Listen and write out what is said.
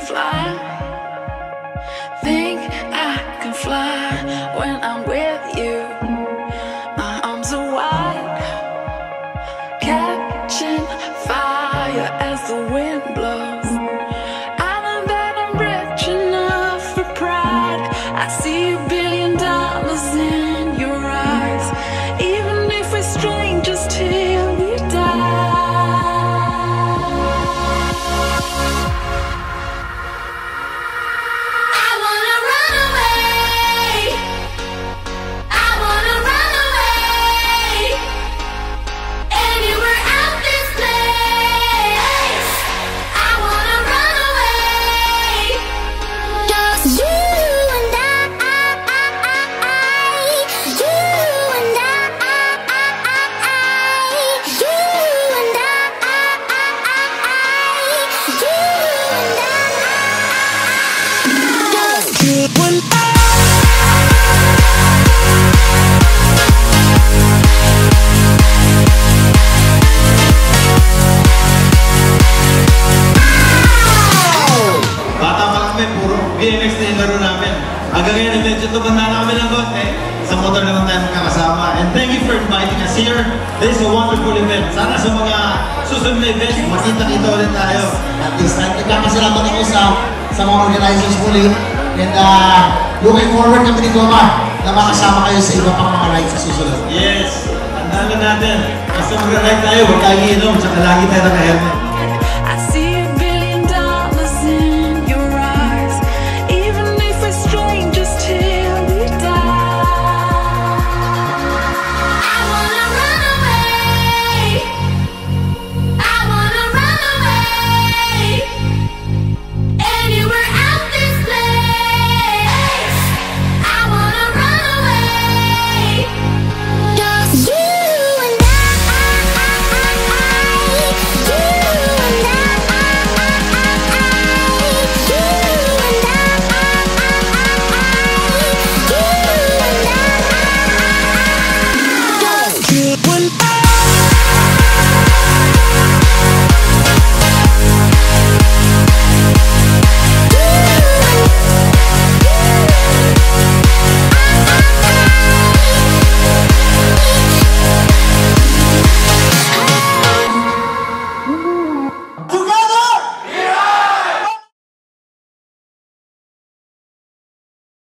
fly. Think I can fly when I'm with you. My arms are wide, catching fire as the wind blows. I know that I'm rich enough for pride. I see $1 billion in your eyes, even if we're strangers till we die. BMX na yung laro namin. Hanggang ngayon, medyo tumanda na kami ng konti. Sa motor naman tayo magkakasama. And thank you for inviting us here. This is a wonderful event. Sana sa mga susunod na events, makita-kita ulit tayo. At this time, nagkakasalamat ako sa mga organizers muli. And looking forward kami ni Goma na makasama kayo sa iba pang mga rides sa susunod. Yes. Tandaan natin. Basta mag-ride tayo, huwag tayo iinom. Saka lagi tayo naka-helmet.